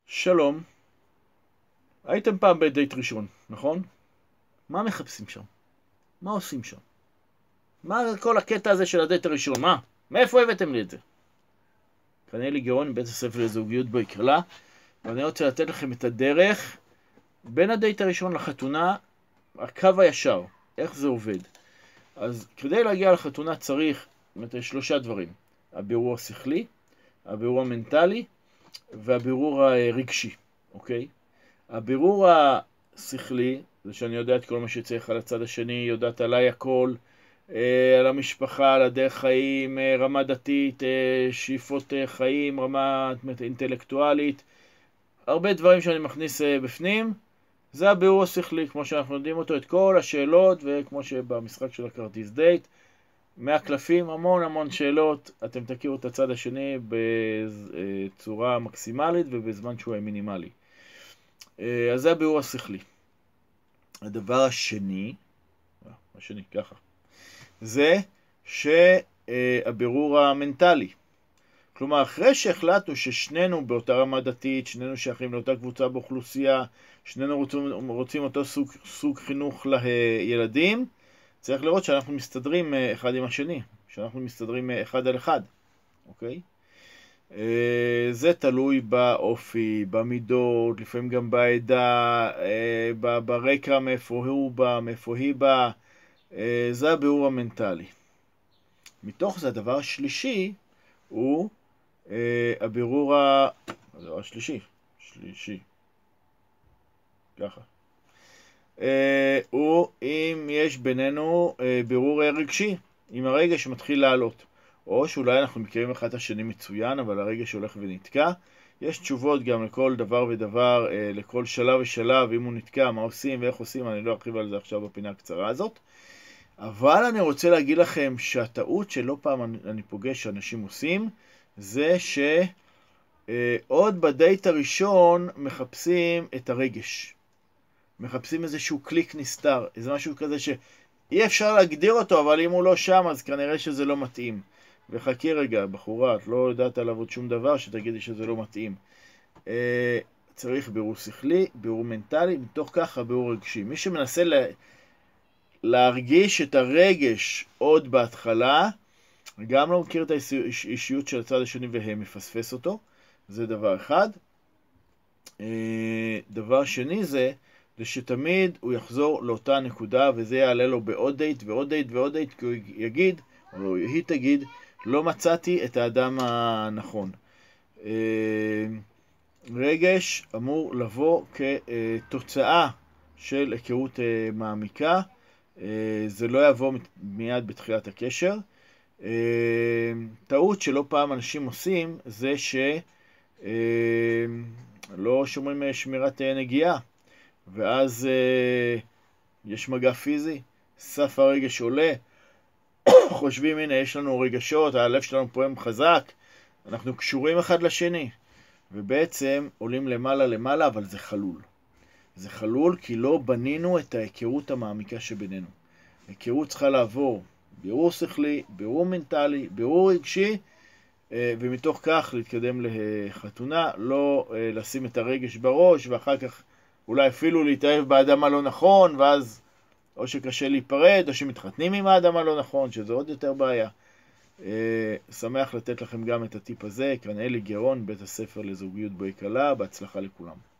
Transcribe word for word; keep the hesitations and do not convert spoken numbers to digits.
שלום, הייתם פעם בדייט ראשון, נכון? מה מחפשים שם? מה עושים שם? מה כל הקטע הזה של הדייט הראשון? מה? מאיפה הבאתם לי את זה? כאן אלי גאון מבית הספר לזוגיות ביקרלה, ואני רוצה לתת לכם את הדרך בין הדייט הראשון לחתונה, הקו הישר, איך זה עובד. אז כדי להגיע לחתונה צריך שלושה דברים: הבירור השכלי, הבירור המנטלי והבירור הרגשי, אוקיי? הבירור השכלי זה שאני יודע את כל מה שצריך על הצד השני, יודעת עליי הכל, אה, על המשפחה, על הדרך חיים, אה, רמה דתית, אה, שאיפות אה, חיים, רמה אינטלקטואלית, הרבה דברים שאני מכניס אה, בפנים. זה הבירור השכלי, כמו שאנחנו יודעים אותו, את כל השאלות, וכמו שבמשחק של הכרטיס דייט, מהקלפים המון המון שאלות, אתם תכירו את הצד השני בצורה מקסימלית ובזמן שהוא מינימלי. אז זה הבירור השכלי. הדבר השני, השני ככה, זה שהבירור המנטלי. כלומר, אחרי שהחלטנו ששנינו באותה רמה דתית, שנינו שייכים לאותה קבוצה באוכלוסייה, שנינו רוצים, רוצים אותו סוג, סוג חינוך לילדים, צריך לראות שאנחנו מסתדרים אחד עם השני, שאנחנו מסתדרים אחד על אחד, אוקיי? זה תלוי באופי, במידות, לפעמים גם בעדה, ברקע מאיפה הוא בא, מאיפה היא בא. זה הבירור המנטלי. מתוך זה הדבר השלישי הוא הבירור ה... הדבר השלישי, שלישי, ככה. הוא אם יש בינינו בירור רגשי, אם הרגש מתחיל לעלות. או שאולי אנחנו מכירים אחד השני מצוין, אבל הרגש הולך ונתקע. יש תשובות גם לכל דבר ודבר, לכל שלב ושלב, אם הוא נתקע, מה עושים ואיך עושים, אני לא ארחיב על זה עכשיו בפינה הקצרה הזאת. אבל אני רוצה להגיד לכם שהטעות שלא פעם אני פוגש שאנשים עושים, זה שעוד בדייט הראשון מחפשים את הרגש. מחפשים איזשהו קליק נסתר, איזה משהו כזה שאי אפשר להגדיר אותו, אבל אם הוא לא שם אז כנראה שזה לא מתאים. וחכי רגע, בחורה, את לא יודעת עליו עוד שום דבר שתגידי שזה לא מתאים. אה, צריך בירור שכלי, בירור מנטלי, מתוך ככה בירור רגשי. מי שמנסה לה, להרגיש את הרגש עוד בהתחלה, גם לא מכיר את האישיות של הצד השני והם מפספס אותו. זה דבר אחד. אה, דבר שני זה, זה שתמיד הוא יחזור לאותה נקודה, וזה יעלה לו בעוד דייט ועוד דייט ועוד דייט, כי הוא יגיד, או היא תגיד, לא מצאתי את האדם הנכון. רגש אמור לבוא כתוצאה של היכרות מעמיקה, זה לא יבוא מיד בתחילת הקשר. טעות שלא פעם אנשים עושים זה שלא שומרים שמירת נגיעה, ואז יש מגע פיזי, סף הרגש עולה, חושבים, הנה, יש לנו רגשות, הלב שלנו פועם חזק, אנחנו קשורים אחד לשני, ובעצם עולים למעלה למעלה, אבל זה חלול. זה חלול כי לא בנינו את ההיכרות המעמיקה שבינינו. ההיכרות צריכה לעבור בירור שכלי, בירור מנטלי, בירור רגשי, ומתוך כך להתקדם לחתונה, לא לשים את הרגש בראש, ואחר כך אולי אפילו להתאהב באדם הלא נכון, ואז או שקשה להיפרד, או שמתחתנים עם האדם הלא נכון, שזה עוד יותר בעיה. שמח לתת לכם גם את הטיפ הזה, כאן אלי גאון, בית הספר לזוגיות ביקרלה, בהצלחה לכולם.